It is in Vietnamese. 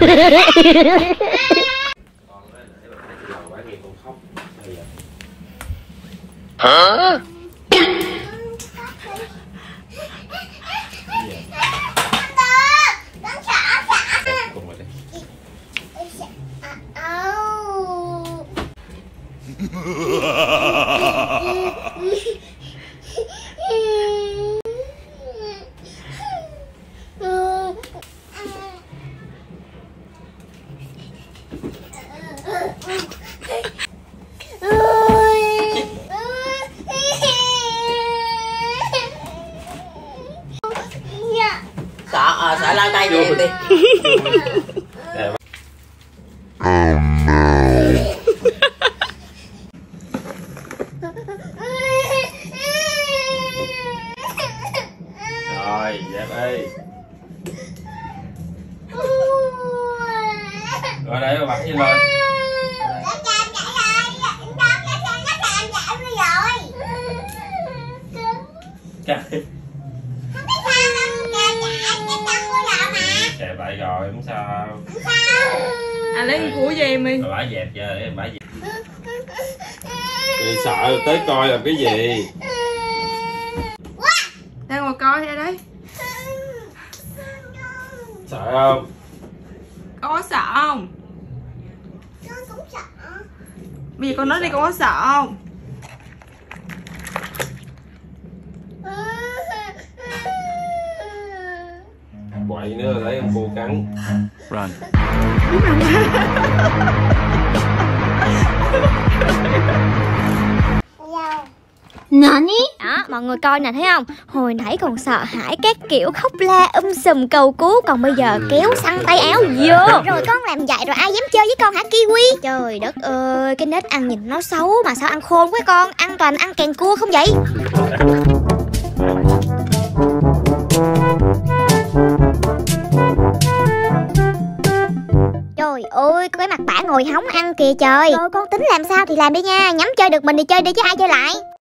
Hả? Sợ lao tay về đi. Rồi, dẹp đi. Rồi đây bà bắt gì lên. Trời vậy rồi, không sao. Anh lấy của gì em đi. Bà bả dẹp giờ để bả dẹp. Thì sợ tới coi làm cái gì. Đang ngồi coi ra đấy. Sợ không? Con có sợ không? Con cũng sợ. Bây giờ con nói đi, con có sợ không? Quậy nữa là lấy con cô cắn. Run. Nani? Đó, mọi người coi nè, thấy không? Hồi nãy còn sợ hãi các kiểu khóc la sùm cầu cứu, còn bây giờ kéo xăng tay áo vô. Rồi con làm vậy rồi ai dám chơi với con hả Kiwi? Trời đất ơi, cái nết ăn nhìn nó xấu mà sao ăn khôn quá con. Ăn toàn ăn kèn cua không vậy? Trời ơi, cái mặt bả ngồi hóng ăn kìa trời. Rồi con tính làm sao thì làm đi nha. Nhắm chơi được mình thì chơi đi chứ ai chơi lại.